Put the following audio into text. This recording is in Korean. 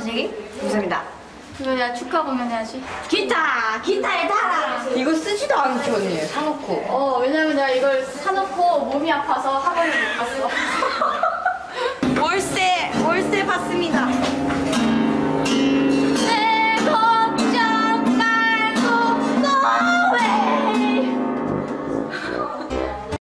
선생님? 감사합니다. 이거 내가 축하 공연해야지. 기타에 달아. 이거 쓰지도 않지 언니. 사놓고. 왜냐면 내가 이걸 사놓고 몸이 아파서 학원을 못 갔어.